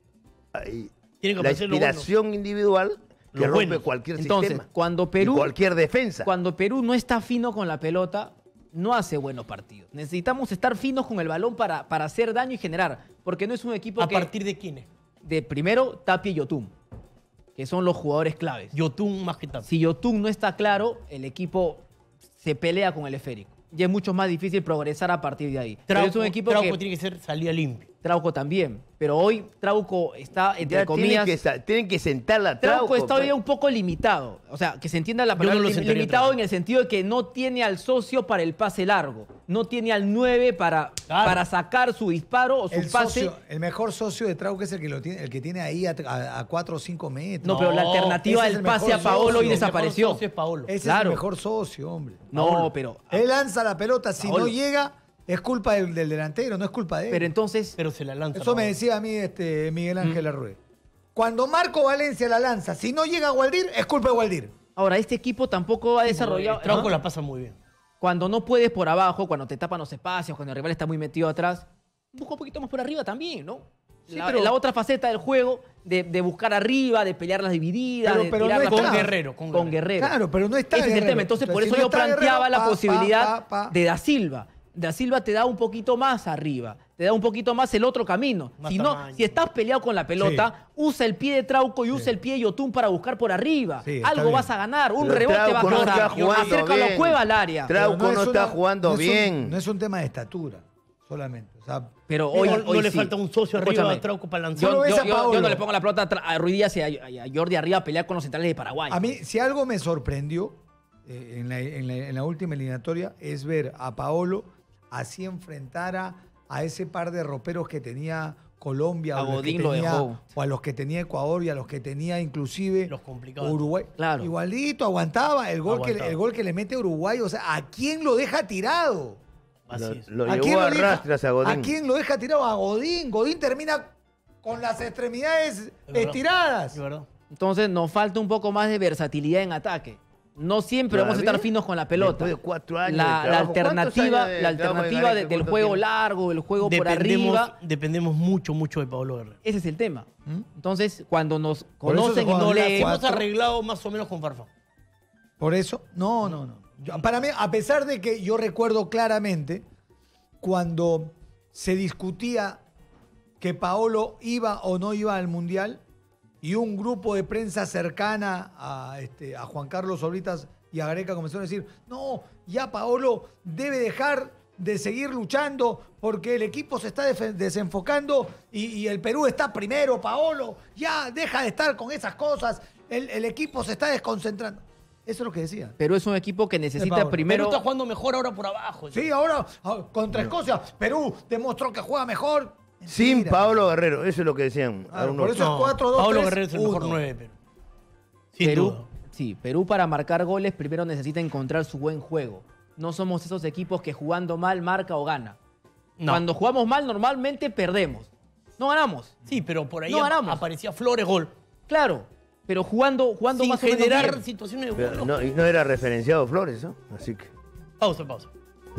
ahí, Tiene que la aparecer lo inspiración individual que Lo rompe bueno. cualquier Entonces, sistema. cuando y Perú, cualquier defensa. cuando Perú no está fino con la pelota, no hace buenos partidos. Necesitamos estar finos con el balón para, para hacer daño y generar. Porque no es un equipo ¿A que... partir de quiénes? De primero, Tapia y Yotun, que son los jugadores claves. Yotun más que tanto. Si Yotun no está claro, el equipo se pelea con el esférico. Y es mucho más difícil progresar a partir de ahí. Pero Trauco, es un equipo Trauco que... tiene que ser salida limpia. Trauco también. Pero hoy Trauco está, entre Ya comillas... tienen, que, sa- tienen que sentarla a Trauco Trauco, está pues. hoy un poco limitado. O sea, que se entienda la Yo palabra no lo lim- sentaría limitado Trauco. en el sentido de que no tiene al socio para el pase largo. No tiene al nueve para, Claro. para sacar su disparo o su El, pase. socio, el mejor socio de Trauco es el que, lo tiene, el que tiene ahí a cuatro o cinco metros. No, pero la No, alternativa ese es del el pase mejor a Paolo socio. hoy El mejor desapareció. socio es Paolo. Ese es claro. el mejor socio, hombre. No, pero... Él lanza la pelota, si Paolo. no llega, es culpa del, del delantero, no es culpa de él. Pero entonces... Pero se la lanza. Eso me Paolo. decía a mí este, Miguel Ángel Mm. Arrué. Cuando Marco Valencia la lanza, si no llega a Gualdir, es culpa de Gualdir. Ahora, este equipo tampoco ha desarrollado... Trauco ¿no? la pasa muy bien. Cuando no puedes por abajo, cuando te tapan los espacios, cuando el rival está muy metido atrás, busca un poquito más por arriba también, ¿no? Sí, la, pero- la otra faceta del juego de, de buscar arriba, de pelear las divididas, Pero- de pero tirar no las está. cosas- Con Guerrero, con con Guerrero. Guerrero. Claro, pero no está Ese es el Guerrero. tema. Entonces, por Si eso no yo está planteaba Guerrero, la pa, pa, posibilidad pa, pa. de Da Silva. Da Silva te da un poquito más arriba, te da un poquito más el otro camino. Más Si no, tamaño. si estás peleado con la pelota, usa el pie de Trauco y usa el pie de Yotun para buscar por arriba. Sí, está Algo bien. vas a ganar, un Pero rebote vas a Trauco no está ganar. jugando Acércalo a bien. Cueva al área. Trauco Pero no es está una- jugando no es un- bien. no es un tema de estatura solamente. O sea, Pero No, hoy, no hoy le sí. falta un socio arriba Escúchame. a Trauco para lanzar. Yo, Solo ves yo- a yo- yo Paolo. no le pongo la pelota a, Tra- a Ruiz Díaz y a, y a Jordi arriba a pelear con los centrales de Paraguay. a mí, si algo me sorprendió eh, en, la, en la- en la última eliminatoria es ver a Paolo así enfrentar a, a ese par de roperos que tenía Colombia A o, los que Godín lo tenía- dejó. o a los que tenía Ecuador y a los que tenía inclusive Los complicados. Uruguay. Claro. Igualito, aguantaba el gol, Que, Aguantaba. el gol que le mete Uruguay. O sea, ¿a quién lo deja tirado? Así Lo, es. lo ¿A llevó quién a lo deja- rastras a Godín. ¿A quién lo deja tirado? A Godín. Godín termina con las extremidades verdad. estiradas. Es verdad. Entonces nos falta un poco más de versatilidad en ataque. No siempre vamos a estar ¿Todavía? finos con la pelota. Después de cuatro años la, de la trabajo. alternativa, ¿Cuántos años de la trabajo en alternativa de- Gareca? del ¿Cuánto juego tiene? largo, el juego por Dependemos, arriba, dependemos mucho, mucho de Pablo Guerrero. ese es el tema. ¿Mm? Entonces, cuando nos Por eso se conocen y juega no la leen, cuatro. Hemos arreglado más o menos con Farfán. Por eso, no, no, no. Yo- para mí, a pesar de que yo recuerdo claramente cuando se discutía que Paolo iba o no iba al Mundial y un grupo de prensa cercana a, este, a Juan Carlos Oblitas y a Gareca comenzaron a decir, no, ya Paolo debe dejar de seguir luchando porque el equipo se está defe- desenfocando y, y el Perú está primero, Paolo, ya deja de estar con esas cosas, el, el equipo se está desconcentrando. Eso es lo que decía. pero es un equipo que necesita Pablo. primero... Perú está jugando mejor ahora por abajo. Sí, ahora ah, contra Escocia, Perú demostró que juega mejor. Sin Mentira. Pablo Guerrero, eso es lo que decían. Claro, algunos. por eso es cuatro dos Pablo tres Guerrero es el mejor uno. nueve, pero. Sin Perú, duda. sí, Perú para marcar goles primero necesita encontrar su buen juego. No somos esos equipos que jugando mal marca o gana. No. Cuando jugamos mal normalmente perdemos. No ganamos. Sí, pero por ahí No ganamos. aparecía Flores gol. Claro, pero jugando, jugando Sin más o menos generar bien. situaciones de Pero gol. no, y no era referenciado Flores, ¿no? Así que. Pausa, pausa.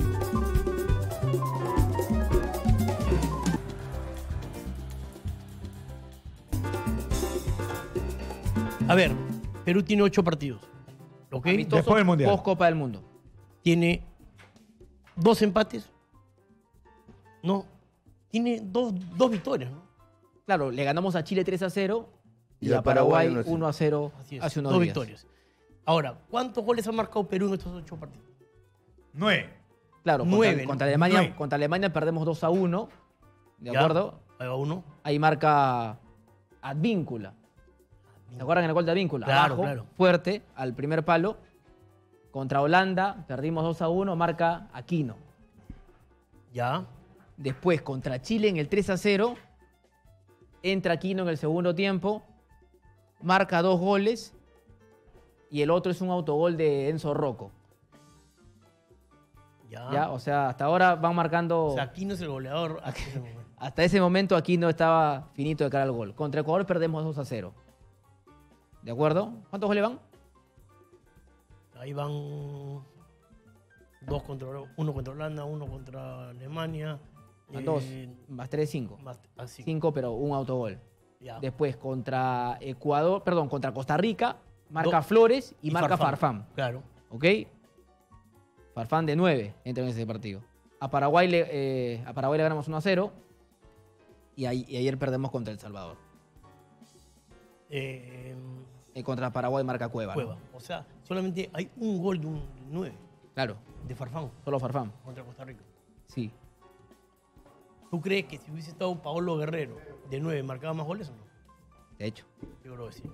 A ver, Perú tiene ocho partidos. ¿Ok? Amistosos Después del Mundial. post Copa del Mundo. Tiene dos empates. No. Tiene dos, dos victorias, ¿no? Claro, le ganamos a Chile tres a cero y, Y a a Paraguay Paraguay uno a cero Así es. hace unos dos días. victorias. Ahora, ¿cuántos goles ha marcado Perú en estos ocho partidos? Nueve. Claro, contra, Nueve, ¿no? contra Alemania, Nueve. contra Alemania perdemos dos a uno. ¿De Ya, acuerdo? Ahí va uno. Ahí marca Advíncula. ¿Se acuerdan en el gol de Advíncula? Claro, Abajo, claro. fuerte, al primer palo. Contra Holanda, perdimos dos a uno, marca Aquino. Ya. Después, contra Chile en el tres a cero, entra Aquino en el segundo tiempo, marca dos goles y el otro es un autogol de Enzo Rocco. Ya. ¿Ya? O sea, hasta ahora van marcando... O sea, aquí no es el goleador. hasta ese momento. Hasta ese momento Aquino estaba finito de cara al gol. Contra Ecuador perdemos dos a cero. ¿De acuerdo? ¿Cuántos goles van? Ahí van dos contra uno contra Holanda, uno contra Alemania. Van eh, dos, más tres, cinco. Más, así. Cinco, pero un autogol. Ya. Después contra Ecuador, perdón, contra Costa Rica, marca Do- Flores y, marca Farfán. Claro. ¿Ok? Farfán de nueve entra en ese partido. A Paraguay le, eh, a Paraguay le ganamos uno a cero y, ahí- y ayer perdemos contra El Salvador. Eh, Y contra Paraguay marca Cueva. ¿no? Cueva. O sea, solamente hay un gol de un nueve Claro, de Farfán solo Farfán. contra Costa Rica. Sí. ¿Tú crees que si hubiese estado Paolo Guerrero de nueve marcaba más goles o no? De hecho. Yo creo que sí.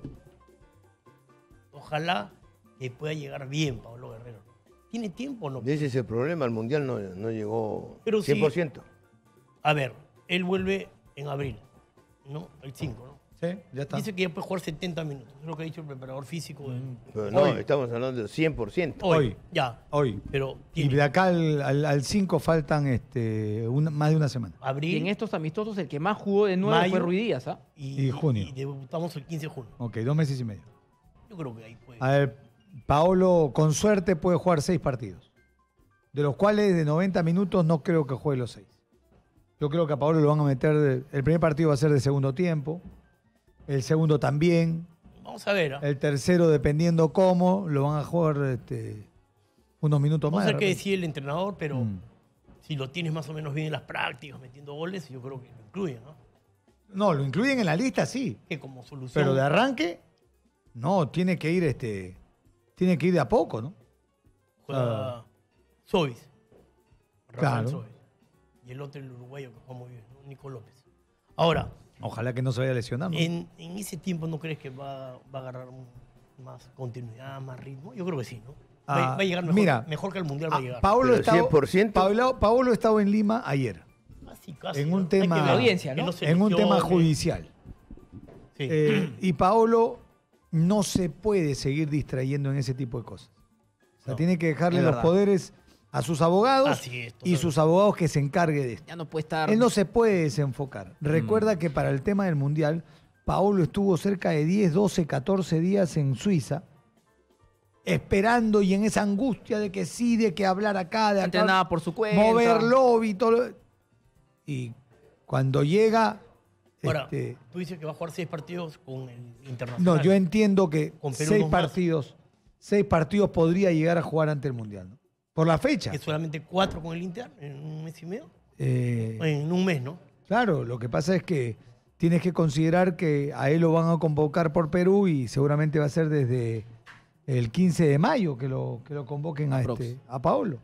Ojalá que pueda llegar bien Paolo Guerrero. ¿Tiene tiempo o no? Ese es el problema, el Mundial no, no llegó Pero sí. cien por ciento. A ver, él vuelve en abril, ¿no? El cinco, ¿no? Sí, ya está. Dice que ya puede jugar setenta minutos. Es lo que ha dicho el preparador físico. de- Pero no, Hoy. estamos hablando del cien por ciento. Hoy, Hoy. Ya. Hoy. Pero Y tiene de acá al cinco faltan este, una- más de una semana. abril Y en estos amistosos el que más jugó de nueve Mayo. fue Ruiz Díaz, ¿ah? Y junio. Y debutamos el quince de junio. Ok, dos meses y medio. Yo creo que ahí puede. A ver, Paolo, con suerte, puede jugar seis partidos. De los cuales de noventa minutos no creo que juegue los seis. Yo creo que a Paolo lo van a meter. de- el primer partido va a ser de segundo tiempo. El segundo también. Vamos a ver. ¿ah? El tercero, dependiendo cómo, lo van a jugar este, unos minutos Vamos más. a ver qué de repente. decide el entrenador, pero Mm. si lo tienes más o menos bien en las prácticas, metiendo goles, yo creo que lo incluyen, ¿no? No, lo incluyen en la lista, sí. Que como solución. Pero de arranque, no, tiene que ir este. Tiene que ir de a poco, ¿no? Juega Sobis. Rafael Claro. Sobis. Y el otro, el uruguayo, que juega muy bien, ¿no? Nico López. Ahora, Ojalá que no se vaya lesionando. en, en ese tiempo, ¿no crees que va, va a agarrar un- más continuidad, más ritmo? Yo creo que sí, ¿no? Va, Ah, va a llegar mejor, mira, mejor que el Mundial va a Ah, llegar. Paolo Pero estaba, cien por ciento. Paolo, Paolo estaba en Lima ayer, Casi, casi, en ¿no? un Hay que tema- ver, audiencia, ¿no? que se en un tema lesione. judicial. Sí. Eh, y Paolo no se puede seguir distrayendo en ese tipo de cosas. O sea, No, tiene que dejarle es los verdad. poderes a sus abogados Así es, y totalmente. sus abogados que se encargue de esto. Ya no puede estar. Él no se puede desenfocar. Recuerda Mm. que para el tema del Mundial, Paolo estuvo cerca de diez, doce, catorce días en Suiza, esperando y en esa angustia de que sí, de que hablar acá, de acá, entrenaba por su cuenta. mover lobby, todo. lo- Y cuando llega... Ahora, este, tú dices que va a jugar seis partidos con el Internacional. no, yo entiendo que Con Perú seis dos más. partidos, seis partidos podría llegar a jugar ante el Mundial, ¿no? Por la fecha. Que solamente cuatro con el Inter en un mes y medio. Eh, En un mes, ¿no? Claro, lo que pasa es que tienes que considerar que a él lo van a convocar por Perú y seguramente va a ser desde el quince de mayo que lo, que lo convoquen a, Aprox. este, a Paolo.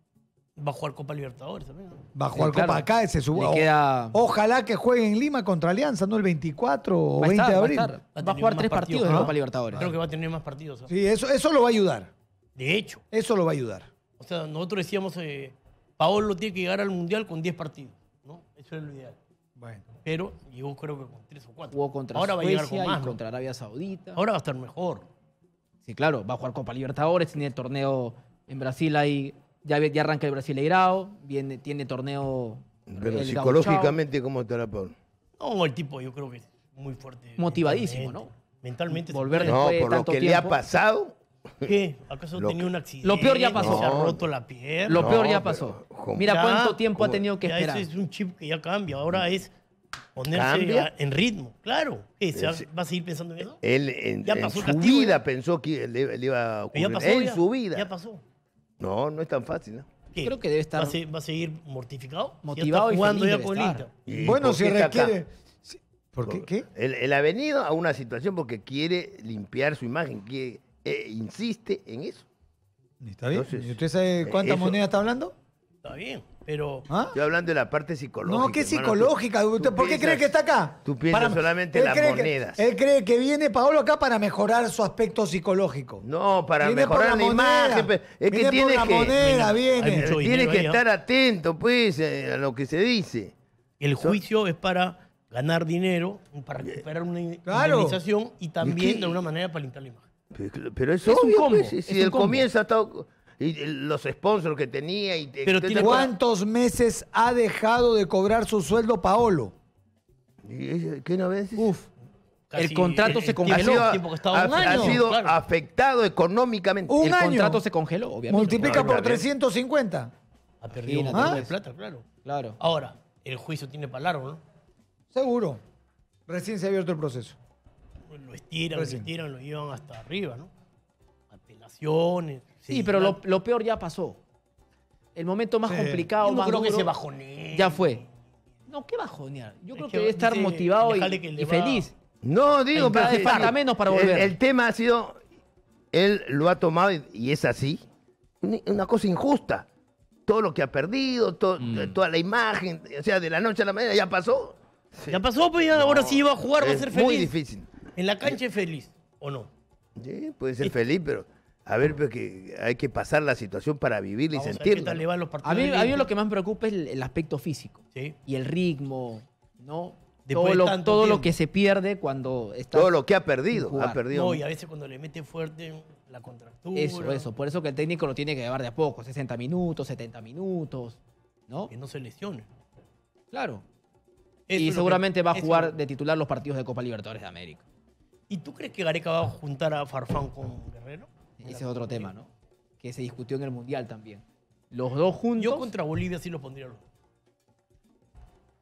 Va a jugar Copa Libertadores también, ¿no? Va a jugar Sí, claro. Copa acá, se sube. Le queda- Ojalá que juegue en Lima contra Alianza, ¿no? El veinticuatro o Va a veinte estar, de va a abril. estar. Va a Va a tener jugar más tres partidos, partidos de ¿no? Copa Libertadores. Creo que va a tener más partidos. ¿ah? Sí, eso, eso lo va a ayudar. De hecho, Eso lo va a ayudar. o sea, nosotros decíamos, eh, Paolo tiene que llegar al Mundial con diez partidos, ¿no? Eso es lo ideal. Bueno. Pero llegó creo que con tres o cuatro. Jugó contra Ahora va a llegar Suecia con más, y ¿no? contra Arabia Saudita. Ahora va a estar mejor. Sí, claro, va a jugar Copa Libertadores, tiene el torneo en Brasil ahí, ya, ya arranca el Brasileirao, viene, tiene torneo. Pero el psicológicamente, ¿cómo estará Pablo? No, el tipo yo creo que es muy fuerte. Motivadísimo, mentalmente. Mentalmente. se Volver puede. No, Después de por lo tanto que le ha tiempo. pasado. ¿Qué? ¿Acaso Lo- tenía un accidente? Lo peor ya pasó. Se ha No. roto la pierna. Lo No, peor ya pero, pasó. ¿cómo? Mira Ya, cuánto tiempo ha ¿cómo? tenido que Ya esperar. ese es un chip que ya cambia. Ahora es ponerse ¿Cambia? a- en ritmo. Claro. ¿Qué, se va, Sí. va a seguir pensando en eso? Él en, Ya en pasó su el castigo, vida ya. pensó que le, le iba a Pero ocurrir. ya pasó. en ya. su vida. Ya pasó. No, no es tan fácil, ¿no? ¿Qué? Creo que debe estar ¿Va a, se- va a seguir mortificado? Si motivado ya y está jugando feliz ya debe con el estar. Inter. ¿Y Bueno, por si qué está acá? requiere. si- ¿Por qué? ¿Qué? Él, él ha venido a una situación porque quiere limpiar su imagen, que insiste en eso. ¿Está bien? Entonces, ¿Y usted sabe cuánta eso- moneda está hablando? Está bien, pero... ¿Ah? Estoy hablando de la parte psicológica. No, ¿qué hermano. psicológica? Tú- ¿Usted tú ¿Por qué cree piensas- que está acá? tú piensas solamente en él las cree que- monedas. él cree que viene Paolo acá para mejorar su aspecto psicológico. No, para Viene por mejorar la, moneda. imagen. pe- Es Viene que por tiene la que, moneda, Hay viene. mucho tiene dinero que ahí, ¿ah? estar atento, pues, eh, a lo que se dice. El juicio es para ganar dinero, para recuperar una Claro. indemnización y también ¿Y qué? de alguna manera para limpiar la imagen. Pero, pero es, Es un obvio, combo, pues, si es si un el combo. comienzo ha estado... Y los sponsors que tenía y Pero tiene- ¿Cuántos meses ha dejado de cobrar su sueldo Paolo? ¿Y eso- ¿Qué no ves? Uf. El contrato se el congeló. tiempo- Ha el sido, tiempo que estaba ha- un ha año, sido claro. afectado económicamente. Un el año. contrato se congeló, obviamente. Multiplica Claro, por claro. trescientos cincuenta. Ha perdido un Imagínate, montón de pues. plata, claro. Claro. Ahora, el juicio tiene para largo, ¿no? Seguro. Recién se ha abierto el proceso. Lo estiran, Recién. lo estiran, lo llevan hasta arriba, ¿no? Apelaciones. Sí, pero lo, claro. lo peor ya pasó. El momento más Sí. complicado, Yo no más creo que duro, se bajonee. ya fue. No, ¿qué bajonear? Yo Es creo que que debe estar dice, motivado y, déjale que le y va- feliz. No, digo, Cada pero vez falta menos para el- volver. El, tema ha sido, él lo ha tomado y, y es así, una, una cosa injusta. Todo lo que ha perdido, to- Mm. toda la imagen, o sea, de la noche a la mañana ya pasó. Ya pasó, pues ya ahora sí va a jugar, va a Es ser feliz. muy difícil. En la cancha es feliz, ¿o no? Sí, puede ser feliz, pero a ver, pero que hay que pasar la situación para vivirla y Vamos a ver qué sentirla. tal le van los partidos. A mí, del a mí Inter. lo que más me preocupa es el, el aspecto físico Sí. y el ritmo, ¿no? Después todo de lo, tanto todo lo tiempo. que se pierde cuando está. Todo lo que ha perdido, sin jugar. ha perdido. No, y a veces cuando le mete fuerte la contractura. Eso, eso. Por eso que el técnico lo tiene que llevar de a poco, sesenta minutos, setenta minutos, ¿no? Que no se lesione. Claro. Eso y es lo seguramente que- va a eso- jugar de titular los partidos de Copa Libertadores de América. ¿Y tú crees que Gareca va a juntar a Farfán con Guerrero? Ese es otro tema, ¿no? Que se discutió en el Mundial también. Los dos juntos. Yo contra Bolivia sí los pondría los dos.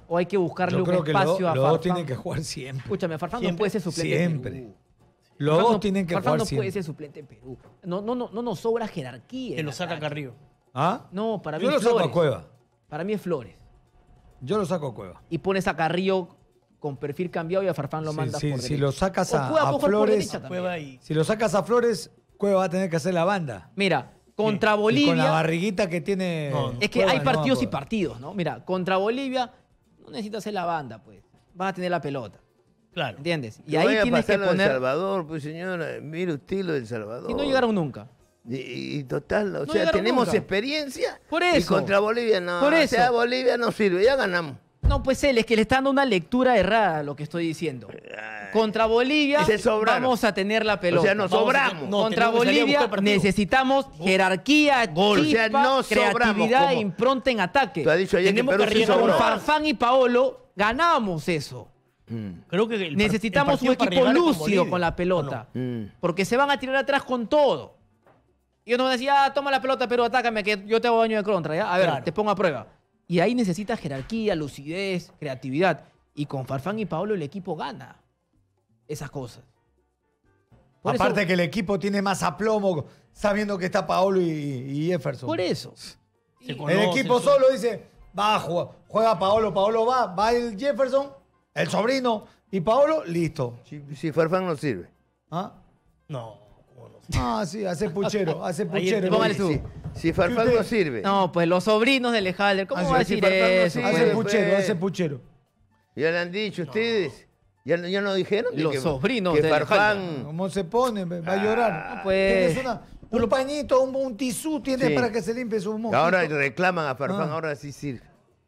o hay que buscarle Yo un creo que los, espacio a los dos Farfán? tienen que jugar siempre. Escúchame, Farfán no Siempre. puede ser suplente en Siempre. Perú. Los Farfán dos no- tienen que Farfán jugar no siempre. puede ser suplente en Perú. No, no, no, no nos sobra jerarquía. Que en lo saca ataque. Carrillo. ¿Ah? No, para mí Yo lo es saco Flores. a Cueva. Para mí es Flores. Yo lo saco a Cueva. Y pones a Carrillo con perfil cambiado y a Farfán lo Sí, mandas sí, por si derecha. lo sacas O a, Cueva a puede jugar por Flores, derecha también. Cueva y... si lo sacas a Flores, Cueva va a tener que hacer la banda. Mira, contra Y con la Bolivia... barriguita que tiene. No, no. Es que Cueva, hay no va a partidos y poder. partidos, ¿no? Mira, contra Bolivia no necesitas hacer la banda, pues. Vas a tener la pelota, Claro. ¿entiendes? Y Que ahí vaya a tienes que pasar lo de El poner... Salvador, pues señora, mire usted lo del Salvador. Y no llegaron nunca. Y, y total, o No sea, llegaron tenemos nunca. experiencia. Por Y eso. contra Bolivia no. Por O eso. sea, Bolivia no sirve, ya ganamos. No, pues él, es que le está dando una lectura errada a lo que estoy diciendo. Contra Bolivia Y se sobraron. vamos a tener la pelota. O sea, nos Vamos a- sobramos. no, Contra tenemos que salir a buscar Bolivia el partido. necesitamos jerarquía, Gol. chispa, O sea, no sobramos, creatividad e como- impronta en ataque. Tú has dicho ayer que Tenemos Perú que sí arriesgar Con sobró. una- Farfán y Paolo ganamos eso. Mm, Creo que el par- Necesitamos el partido un para equipo arriesgar es lúcido Bolivia, con la ¿o pelota. no? mm. Porque se van a tirar atrás con todo. Y uno decía, ah, toma la pelota, pero atácame, que yo te hago daño de contra, ¿ya? A ver, Claro. te pongo a prueba. Y ahí necesitas jerarquía, lucidez, creatividad. Y con Farfán y Paolo el equipo gana esas cosas. Por eso- Aparte que el equipo tiene más aplomo sabiendo que está Paolo y, y Jefferson. Por eso. Se El conoce, equipo eso- solo dice, va, juega, juega Paolo, Paolo va, va el Jefferson, el sobrino y Paolo, listo. Si, si Farfán no sirve. ¿Ah? No, cómo no. Ah, sí, hace puchero, hace Ahí puchero. te- Póngale Si, tú. si, si Farfán no sirve. No, pues los sobrinos de Lejalder, ¿cómo Ah, va a sí, decir si Farfán no eso? sirve. Hace pues? Pues, puchero, pues. hace puchero. Ya le han dicho ustedes. ¿Ya, ya no dijeron? de Los que- sobrinos Que de Farfán. ¿Cómo se pone? Va a llorar. pues. Tienes una- un pañito, un, un tisú tiene Sí. para que se limpie su mojito. Ahora reclaman a Farfán, Ah. ahora sí sirve.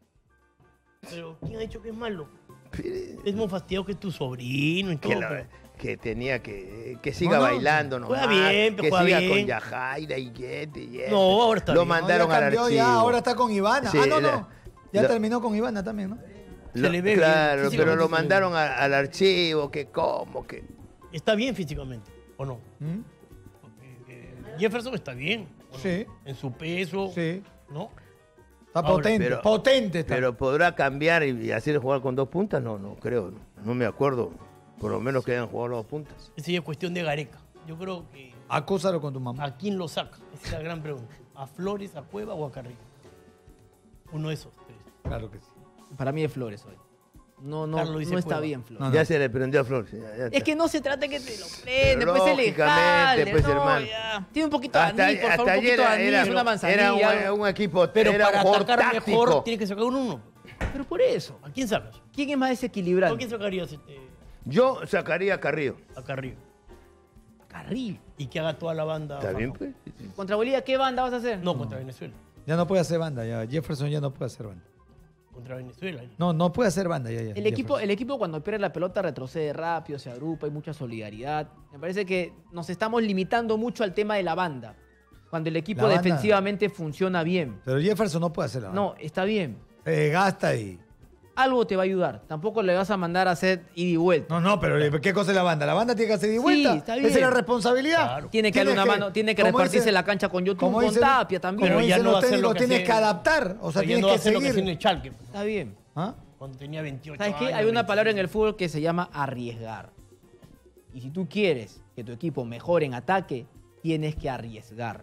Pero ¿quién ha dicho que es malo? Pero- Es muy fastidiado que es tu sobrino y todo. que, la- pero- que tenía que que siga No, no. bailando, ¿no? Juega bien, que juega siga bien. con Yajaira y Yete y Yete. No, ahora está Lo bien. No, ya mandaron al cambió, archivo. ya, ahora está con Ivana. Sí, ah, no, la- no. Ya la- terminó con Ivana también, ¿no? Se Lo- le ve bien, claro, pero físicamente lo se le ve mandaron a- al archivo, que cómo, que... Está bien físicamente, ¿o no? ¿Mm? Porque, eh, Jefferson está bien. ¿o no? Sí. En su peso. Sí. ¿No? Está Ahora, potente, pero- potente está. Pero podrá cambiar y, y hacer jugar con dos puntas, no, no creo, no, no me acuerdo, por lo menos que hayan jugado las dos puntas. Esa ya es cuestión de Gareca. Yo creo que Acúsalo con tu mamá. ¿a quién lo saca? Esa es la gran pregunta. ¿A Flores, a Cueva o a Carrillo? Uno de esos tres. Claro que sí. Para mí es Flores hoy. No, no, Carlos dice no está Cueva. bien, Flores. No, no. Ya se le prendió a Flores. ya- ya Es está. que no se trata que te lo prende, Pero pues se le lógicamente, jale, pues, no, hermano. ya. Tiene un poquito de hasta, anís, por hasta favor, un ayer poquito de era, anís, una manzanilla. era un, un equipo, Pero era para un jugador atacar táctico. mejor tiene que sacar un uno. Pero por eso, ¿A quién sacas? ¿quién es más ¿A desequilibrante? quién sacarías este, Yo sacaría a Carrillo. a Carrillo? Carrillo. Y que haga toda la banda. ¿Está bien, Farfán. pues? ¿Contra Bolivia qué banda vas a hacer? No, contra Venezuela. Ya no puede hacer banda, ya. Jefferson ya no puede hacer banda. Contra Venezuela. No, no puede hacer banda ya. ya El equipo, Jefferson. el equipo cuando pierde la pelota retrocede rápido, se agrupa, hay mucha solidaridad. Me parece que nos estamos limitando mucho al tema de la banda. Cuando el equipo La banda- defensivamente funciona bien. Pero Jefferson no puede hacer la banda. No, está bien. Se desgasta y... Algo te va a ayudar. Tampoco le vas a mandar a hacer ida y vuelta. No, no, pero ¿qué cosa es la banda? La banda tiene que hacer de Sí, vuelta. está bien. Esa es la responsabilidad. Claro. Tiene que darle una mano, tiene que como repartirse dice- la cancha con YouTube, como con dicen- Tapia también. Como Pero ya dicen no va los a hacer lo técnicos, que tienes hace- que adaptar. O sea, Pero ya tienes no va a que hacer lo que hacía en seguir. el Chalque. Está bien. ¿Ah? Cuando tenía veintiocho ¿Sabes qué? años, Hay una palabra en veinticinco. el fútbol que se llama arriesgar. Y si tú quieres que tu equipo mejore en ataque, tienes que arriesgar.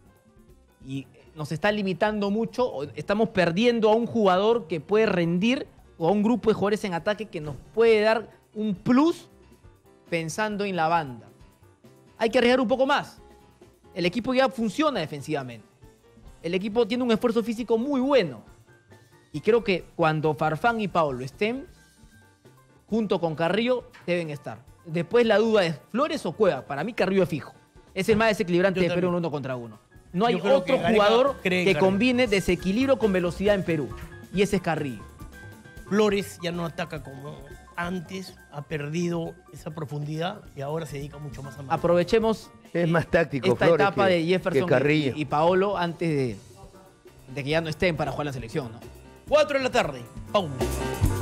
Y nos está limitando mucho, o estamos perdiendo a un jugador que puede rendir, o a un grupo de jugadores en ataque que nos puede dar un plus pensando en la banda. Hay que arriesgar un poco más. El equipo ya funciona defensivamente. El equipo tiene un esfuerzo físico muy bueno. Y creo que cuando Farfán y Paolo estén, junto con Carrillo, deben estar. Después la duda es, ¿Flores o Cueva? Para mí Carrillo es fijo. Es el más desequilibrante Yo de Perú en también. uno contra uno. No hay Yo creo otro que Gareca jugador cree en que Carrillo. combine desequilibrio con velocidad en Perú. Y ese es Carrillo. Flores ya no ataca como antes, ha perdido esa profundidad y ahora se dedica mucho más a marcar. Aprovechemos Es más táctico esta Flores etapa que- de Jefferson que Carrillo. y, y Paolo antes de, de que ya no estén para jugar la selección, ¿no? cuatro de la tarde. Pausa.